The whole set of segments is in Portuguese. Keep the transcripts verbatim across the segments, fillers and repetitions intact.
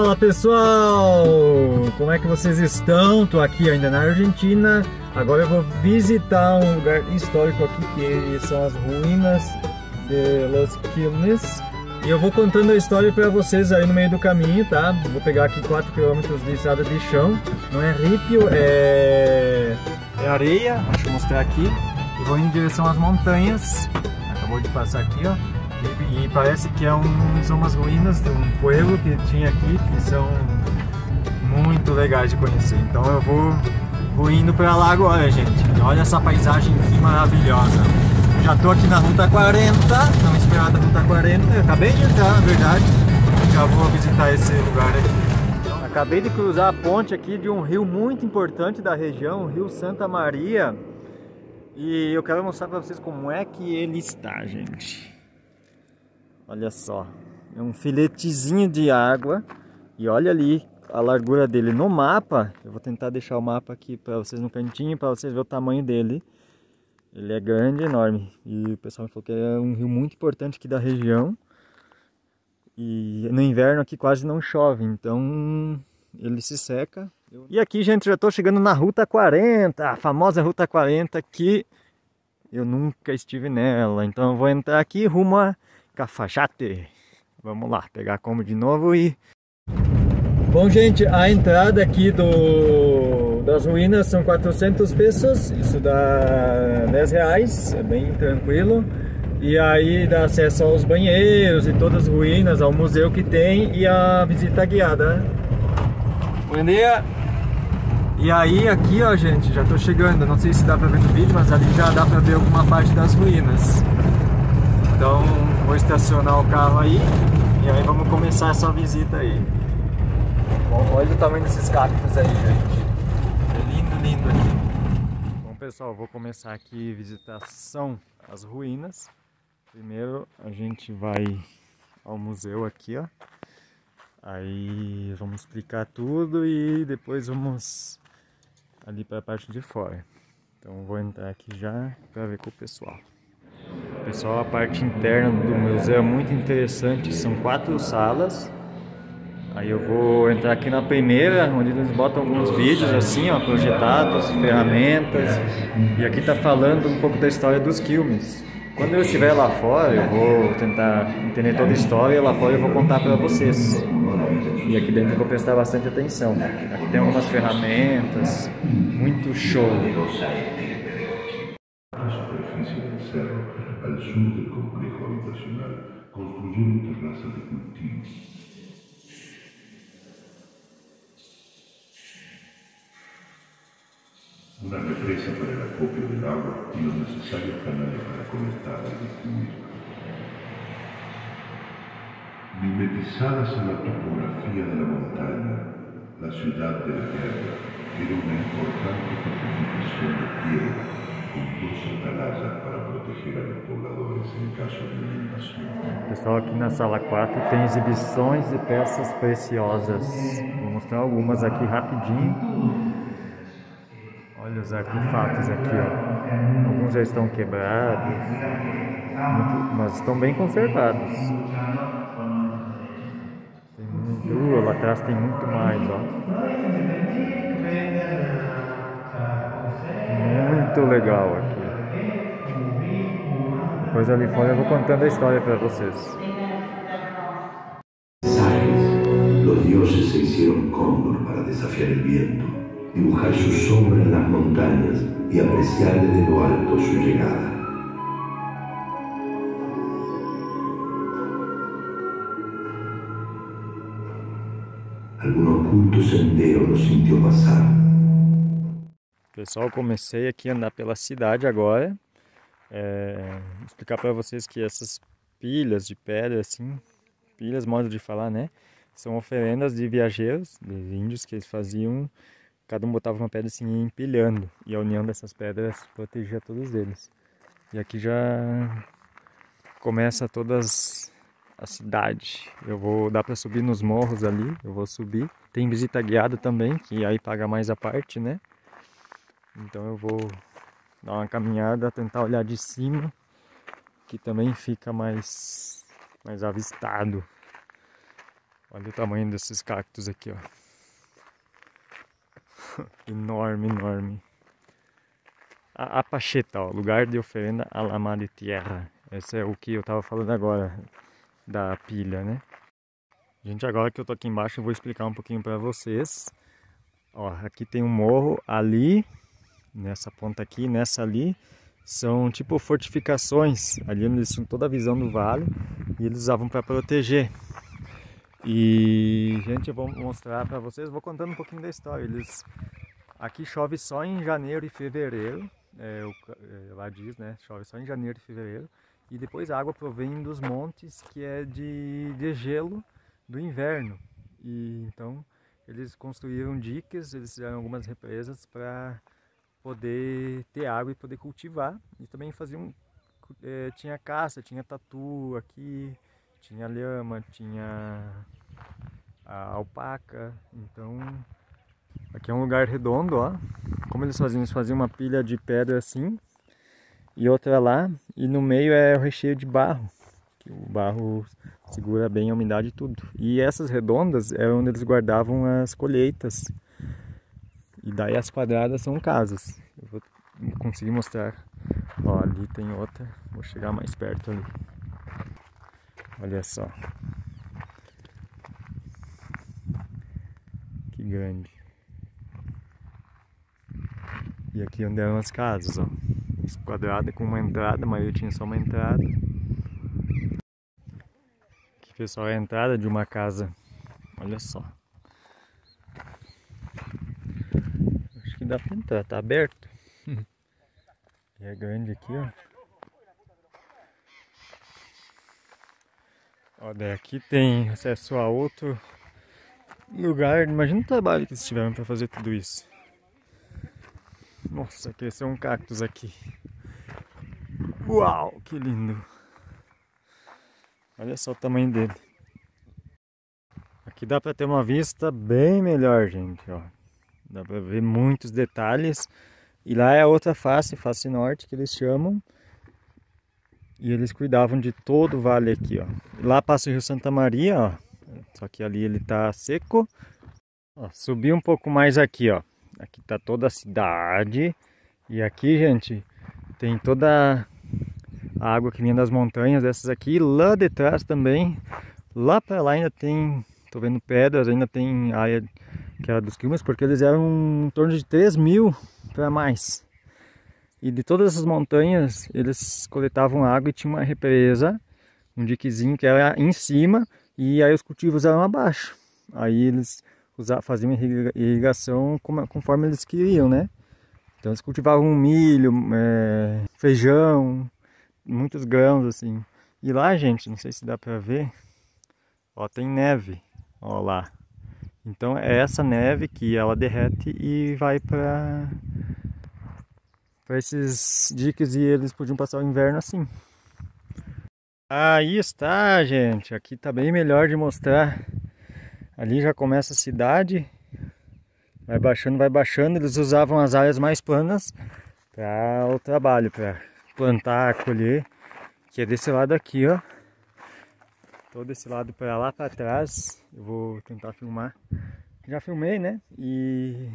Fala pessoal, como é que vocês estão? Tô aqui ainda na Argentina. Agora eu vou visitar um lugar histórico aqui que são as ruínas de Los Quilmes. E eu vou contando a história para vocês aí no meio do caminho, tá? Vou pegar aqui quatro quilômetros de estrada de chão. Não é ripio, é... é areia. Deixa eu mostrar aqui. E vou em direção às montanhas. Acabou de passar aqui, ó. E, e parece que é um, são umas ruínas de um pueblo que tinha aqui, que são muito legais de conhecer. Então eu vou, vou indo para lá agora, gente. E olha essa paisagem que maravilhosa. Já tô aqui na Ruta quarenta, não esperada Ruta quarenta. Eu acabei de entrar, na verdade. Já vou visitar esse lugar aqui. Acabei de cruzar a ponte aqui de um rio muito importante da região, o Rio Santa Maria. E eu quero mostrar para vocês como é que ele está, gente. Olha só, é um filetezinho de água e olha ali a largura dele no mapa. Eu vou tentar deixar o mapa aqui para vocês no cantinho, para vocês verem o tamanho dele. Ele é grande, enorme, e o pessoal me falou que é um rio muito importante aqui da região. E no inverno aqui quase não chove, então ele se seca. E aqui, gente, já estou chegando na Ruta quarenta, a famosa Ruta quarenta, que eu nunca estive nela. Então eu vou entrar aqui rumo a Cafajate. Vamos lá, pegar a Kombi de novo e... Bom, gente, a entrada aqui do, das ruínas são quatrocentos pesos, isso dá dez reais, é bem tranquilo. E aí dá acesso aos banheiros e todas as ruínas, ao museu que tem e a visita guiada. Bom dia! E aí aqui, ó, gente, já tô chegando, não sei se dá pra ver no vídeo, mas ali já dá pra ver alguma parte das ruínas. Então vou estacionar o carro aí e aí vamos começar essa visita aí. Bom, olha o tamanho desses cactos aí, gente. É lindo, lindo aqui. Bom, pessoal, vou começar aqui a visitação às ruínas. Primeiro a gente vai ao museu aqui, ó. Aí vamos explicar tudo e depois vamos ali para a parte de fora. Então vou entrar aqui já para ver com o pessoal. Pessoal, a parte interna do museu é muito interessante, são quatro salas. Aí eu vou entrar aqui na primeira, onde eles botam alguns vídeos assim, ó, projetados, ferramentas. E aqui tá falando um pouco da história dos Quilmes. Quando eu estiver lá fora, eu vou tentar entender toda a história e lá fora eu vou contar para vocês. E aqui dentro eu vou prestar bastante atenção. Aqui tem algumas ferramentas, muito show. Al sur del complejo habitacional, construyeron terrazas de cultivo. Una represa para el acopio del agua y los necesarios canales para conectar y distribuir. Mimetizadas en la topografía de la montaña, la ciudad de la guerra era una importante fortificación de piedra con dos atalayas para proteger a los pobladores en caso de una invasión. Pessoal, aqui na sala quatro tem exibições de peças preciosas. Vou mostrar algumas aqui rapidinho. Olha os artefatos aqui, ó. Alguns já estão quebrados, mas estão bem conservados. Tem muito... uh, lá atrás tem muito mais, ó. Muito legal aqui. Depois ali fora eu vou contando a história para vocês. Los dioses se hicieron cóndor para desafiar el viento, dibujar su sombra en las montañas y apreciar desde lo alto su llegada. Algún oculto sendero lo sintió pasar. Pessoal, comecei aqui a andar pela cidade agora. É, explicar para vocês que essas pilhas de pedra, assim, pilhas, modo de falar, né? São oferendas de viajeiros, de índios, que eles faziam. Cada um botava uma pedra assim e ia empilhando. E a união dessas pedras protegia todos eles. E aqui já começa todas a cidade. Eu vou dar para subir nos morros ali. Eu vou subir. Tem visita guiada também, que aí paga mais a parte, né? Então eu vou dar uma caminhada, tentar olhar de cima, que também fica mais, mais avistado. Olha o tamanho desses cactos aqui, ó. Enorme, enorme. A, a pacheta, ó, lugar de oferenda a la madre tierra. Esse é o que eu tava falando agora, da pilha, né? Gente, agora que eu tô aqui embaixo, eu vou explicar um pouquinho pra vocês. Ó, aqui tem um morro, ali, nessa ponta aqui, nessa ali, são tipo fortificações. Ali eles tinham toda a visão do vale e eles usavam para proteger. E, gente, eu vou mostrar pra vocês, vou contando um pouquinho da história. Eles, aqui chove só em janeiro e fevereiro, é, o, é, lá diz, né, chove só em janeiro e fevereiro. E depois a água provém dos montes, que é de, de gelo do inverno. E então eles construíram diques, eles fizeram algumas represas para poder ter água e poder cultivar. E também faziam, é, tinha caça, tinha tatu aqui, tinha lhama, tinha a alpaca. Então aqui é um lugar redondo, ó. Como eles faziam? Eles faziam uma pilha de pedra assim e outra lá, e no meio é o recheio de barro, que o barro segura bem a umidade e tudo. E essas redondas é onde eles guardavam as colheitas. E daí as quadradas são casas. Eu vou conseguir mostrar. Ó, ali tem outra. Vou chegar mais perto ali. Olha só. Que grande. E aqui onde eram as casas, ó. Quadrada com uma entrada, mas eu tinha só uma entrada. Aqui, pessoal, é a entrada de uma casa. Olha só. Acho que dá pra entrar, tá aberto. E é grande aqui, ó. Ó, daí aqui tem acesso a outro lugar. Imagina o trabalho que eles tiveram pra fazer tudo isso. Nossa, cresceu um cactus aqui. Uau, que lindo. Olha só o tamanho dele. Aqui dá pra ter uma vista bem melhor, gente, ó. Dá pra ver muitos detalhes. E lá é a outra face, face norte, que eles chamam. E eles cuidavam de todo o vale aqui, ó. Lá passa o Rio Santa Maria, ó. Só que ali ele tá seco. Ó, subi um pouco mais aqui, ó. Aqui tá toda a cidade. E aqui, gente, tem toda a água que vinha das montanhas. Essas aqui, lá de trás também. Lá pra lá ainda tem, tô vendo pedras, ainda tem área que era dos quilmes, porque eles eram em torno de três mil para mais. E de todas essas montanhas, eles coletavam água e tinha uma represa, um diquezinho que era em cima, e aí os cultivos eram abaixo. Aí eles faziam irrigação conforme eles queriam, né? Então eles cultivavam milho, é, feijão, muitos grãos assim. E lá, gente, não sei se dá pra ver, ó, tem neve, ó lá. Então é essa neve que ela derrete e vai para para esses diques, e eles podiam passar o inverno assim. Aí está, gente, aqui tá bem melhor de mostrar. Ali já começa a cidade, vai baixando, vai baixando. Eles usavam as áreas mais planas para o trabalho, para plantar, colher, que é desse lado aqui, ó. Todo esse lado para lá para trás. Eu vou tentar filmar. Já filmei, né? E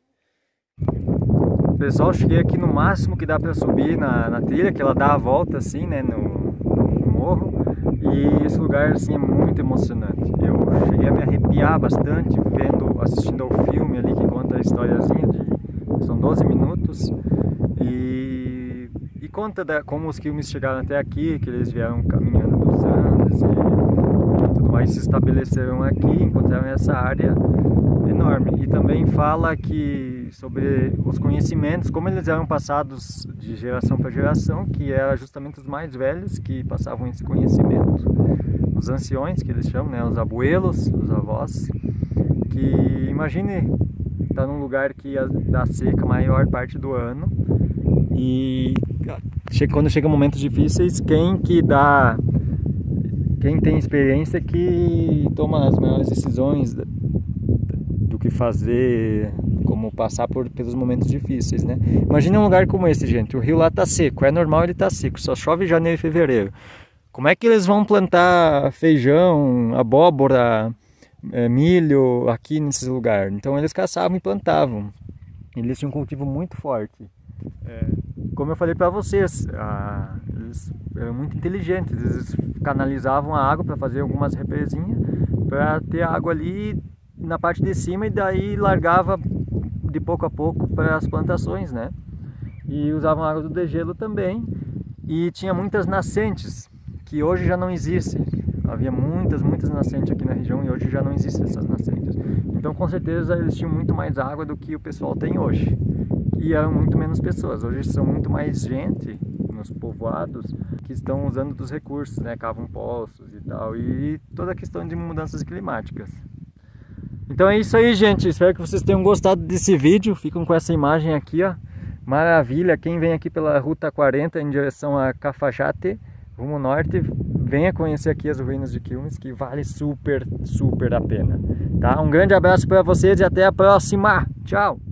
pessoal, cheguei aqui no máximo que dá para subir na, na trilha, que ela dá a volta assim, né, no, no morro. E esse lugar assim é muito emocionante. Eu cheguei a me arrepiar bastante vendo, assistindo ao filme ali que conta a historiazinha de, são doze minutos, e, e conta da, como os quilmes chegaram até aqui, que eles vieram caminhando dos Andes e, e tudo mais, se estabeleceram aqui, encontraram essa área enorme. E também fala que sobre os conhecimentos, como eles eram passados de geração para geração, que era justamente os mais velhos que passavam esse conhecimento, os anciões, que eles chamam, né, os abuelos, os avós, que imagine estar num lugar que dá seca a maior parte do ano, e quando chega momentos difíceis, quem que dá, quem tem experiência que toma as maiores decisões do que fazer, como passar por, pelos momentos difíceis, né? Imagina um lugar como esse, gente. O rio lá tá seco, é normal ele tá seco, só chove em janeiro e fevereiro. Como é que eles vão plantar feijão, abóbora, é, milho aqui nesses lugares. Então eles caçavam e plantavam. Eles tinham um cultivo muito forte. É, como eu falei para vocês, ah, eles eram muito inteligentes. Eles canalizavam a água para fazer algumas represinhas, para ter água ali na parte de cima, e daí largava de pouco a pouco para as plantações, né? E usavam água do degelo também. E tinha muitas nascentes, que hoje já não existem. Havia muitas, muitas nascentes aqui na região, e hoje já não existem essas nascentes. Então, com certeza, eles tinham muito mais água do que o pessoal tem hoje. E eram muito menos pessoas. Hoje são muito mais gente nos povoados que estão usando dos recursos, né? Cavam poços e tal. E toda a questão de mudanças climáticas. Então é isso aí, gente. Espero que vocês tenham gostado desse vídeo. Ficam com essa imagem aqui, ó. Maravilha. Quem vem aqui pela Ruta quarenta em direção a Cafajate, rumo norte, venha conhecer aqui as ruínas de Quilmes, que vale super, super a pena. Tá? Um grande abraço para vocês e até a próxima. Tchau!